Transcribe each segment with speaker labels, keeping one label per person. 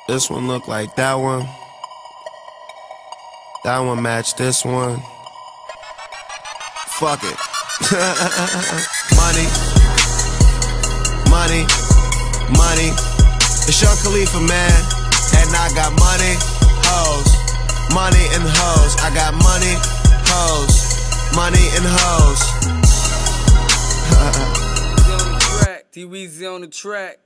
Speaker 1: This one look like that one. That one matched this one. Fuck it. Money. Money. Money. It's Young Khalifa, man. And I got money, hoes. Money and hoes. I got money, hoes. Money and hoes.
Speaker 2: On the track. D-Weezy on the track.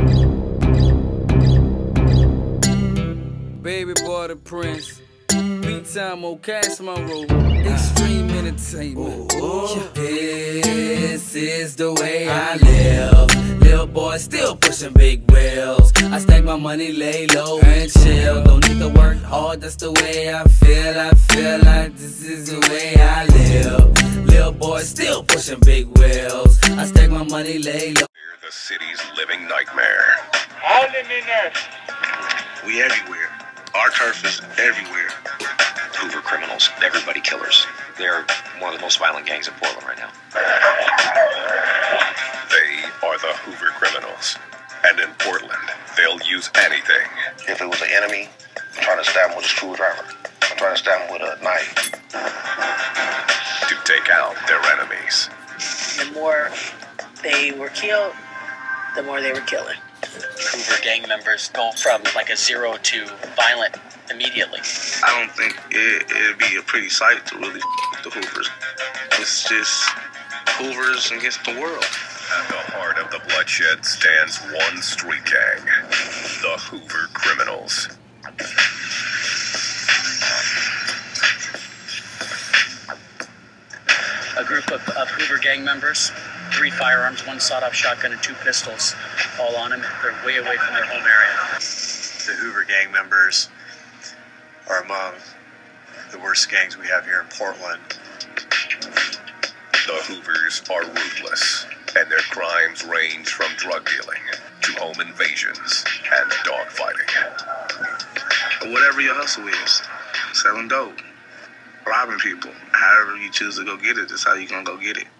Speaker 2: Baby boy the Prince. Beat time on Cash Monroe. Extreme entertainment. This is the way I live. Little boy still pushing big wheels. I stack my money, lay low and chill. Don't need to work hard, that's the way I feel. I feel like this is the way I live. Little boy still pushing big wheels. I stack my money, lay low.
Speaker 3: We're the city's living nightmare.
Speaker 4: All in there.
Speaker 5: We everywhere. Our turf is everywhere.
Speaker 6: Hoover criminals, everybody killers. They're one of the most violent gangs in Portland right now.
Speaker 3: They are the Hoover criminals. And in Portland, they'll use anything.
Speaker 5: If it was an enemy, I'm trying to stab him with a screwdriver. I'm trying to stab him with a knife.
Speaker 3: To take out their enemies.
Speaker 7: The more they were killed, the more they were killing.
Speaker 8: Hoover gang members go from like a 0 to violent immediately.
Speaker 5: I don't think it'd be a pretty sight to really with the Hoovers. It's just Hoovers against the world.
Speaker 3: At the heart of the bloodshed stands one street gang, the Hoover criminals.
Speaker 8: A group of Hoover gang members, 3 firearms, 1 sawed-off shotgun, and 2 pistols, all on them. They're way away from their home area.
Speaker 9: The Hoover gang members are among the worst gangs we have here in Portland.
Speaker 3: The Hoovers are ruthless, and their crimes range from drug dealing to home invasions and dogfighting.
Speaker 5: Whatever your hustle is, selling dope, robbing people, however you choose to go get it, that's how you're gonna go get it.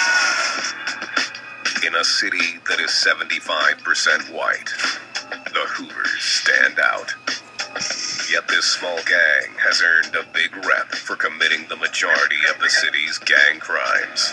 Speaker 3: In a city that is 75% white, the Hoovers stand out. Yet this small gang has earned a big rep for committing the majority of the city's gang crimes.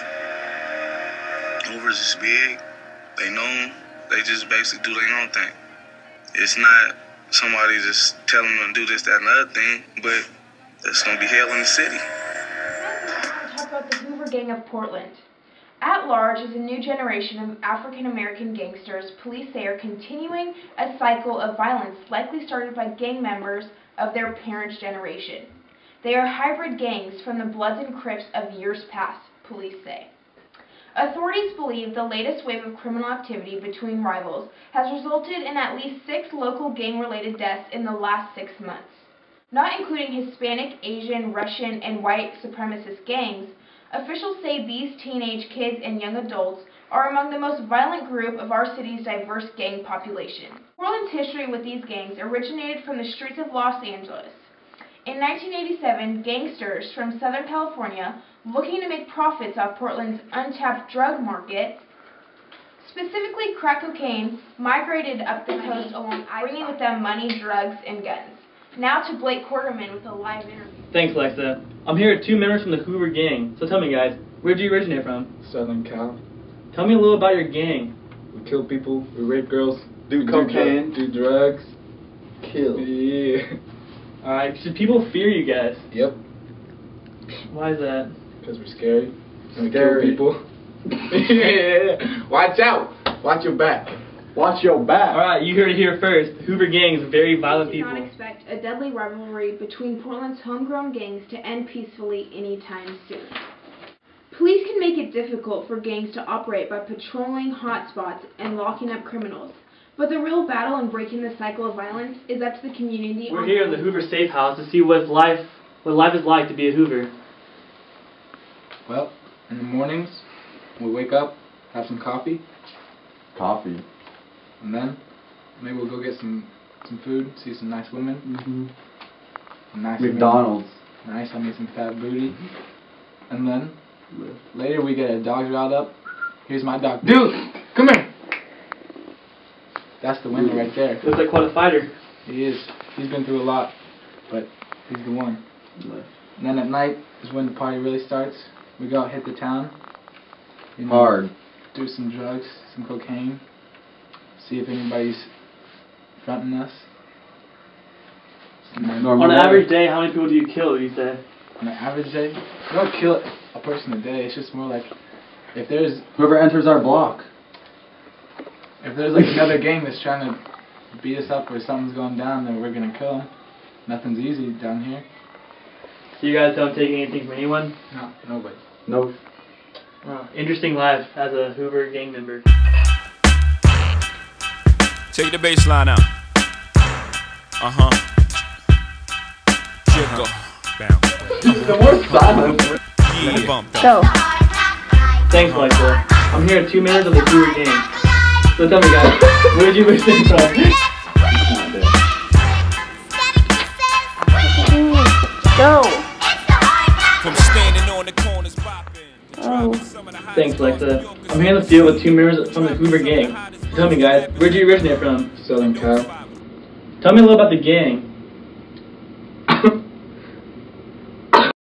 Speaker 5: Hoovers is big, they known, they just basically do their own thing. It's not somebody just telling them to do this, that, and the other thing, but it's gonna be hell in the city.
Speaker 10: Let's talk about the Hoover Gang of Portland. At large is a new generation of African-American gangsters police say are continuing a cycle of violence likely started by gang members of their parents' generation. They are hybrid gangs from the Bloods and Crips of years past, police say. Authorities believe the latest wave of criminal activity between rivals has resulted in at least 6 local gang-related deaths in the last 6 months. Not including Hispanic, Asian, Russian, and white supremacist gangs, officials say these teenage kids and young adults are among the most violent group of our city's diverse gang population. Portland's history with these gangs originated from the streets of Los Angeles. In 1987, gangsters from Southern California, looking to make profits off Portland's untapped drug market, specifically crack cocaine, migrated up the coast along bringing with them money, drugs, and guns. Now to Blake Quarterman with a live interview.
Speaker 11: Thanks, Lexa. I'm here with 2 members from the Hoover gang. So tell me, guys, where'd you originate from?
Speaker 12: Southern Cal.
Speaker 11: Tell me a little about your gang.
Speaker 12: We kill people, we rape girls,
Speaker 13: do cocaine,
Speaker 12: do drugs,
Speaker 13: kill.
Speaker 12: Yeah.
Speaker 11: Alright, should people fear you guys?
Speaker 12: Yep.
Speaker 11: Why is that?
Speaker 12: Because we're scary. We kill people. Yeah. Watch out. Watch your back.
Speaker 13: Watch your back.
Speaker 11: Alright, you heard it here first. The Hoover gang is very violent people.
Speaker 10: We do not expect a deadly rivalry between Portland's homegrown gangs to end peacefully anytime soon. Police can make it difficult for gangs to operate by patrolling hotspots and locking up criminals. But the real battle in breaking the cycle of violence is up to the community.
Speaker 11: We're here in the Hoover Safe House to see what life is like to be a Hoover.
Speaker 12: Well, in the mornings, we wake up, have some coffee.
Speaker 13: Coffee.
Speaker 12: And then maybe we'll go get some food, see some nice women.
Speaker 13: Mm-hmm.
Speaker 12: Nice
Speaker 13: McDonald's.
Speaker 12: Women. Nice, I need some fat booty. And then later we get our dogs riled up. Here's my dog. Dude, come here. That's the winner right there.
Speaker 11: Looks like quite a fighter.
Speaker 12: He is. He's been through a lot, but he's the one. And then at night is when the party really starts. We go out, hit the town. You know,
Speaker 13: Hard.
Speaker 12: Do some drugs, some cocaine. See if anybody's fronting us.
Speaker 11: On an average day, how many people do you kill, would you say?
Speaker 12: On an average day? We don't kill a person a day. It's just more like if there's...
Speaker 13: Whoever enters our block.
Speaker 12: If there's like another gang that's trying to beat us up or something's going down, then we're going to kill them. Nothing's easy down here.
Speaker 11: So you guys don't take anything from anyone?
Speaker 12: No, nobody.
Speaker 13: No.
Speaker 11: Wow. Interesting life as a Hoover gang member.
Speaker 4: Take the bass line out. Jiggle.
Speaker 13: The more silence.
Speaker 4: Yeah.
Speaker 10: Go.
Speaker 11: Thanks, Michael. I'm here at 2 members of the Hoover gang. So tell me, guys, where did you wish them from?
Speaker 10: Go.
Speaker 4: From standing on the corners popping.
Speaker 11: Thanks, Lexa. I'm here in the field with 2 members from the Hoover gang. So tell me, guys, where did you originate from?
Speaker 12: Southern Cal.
Speaker 11: Tell me a little about the gang.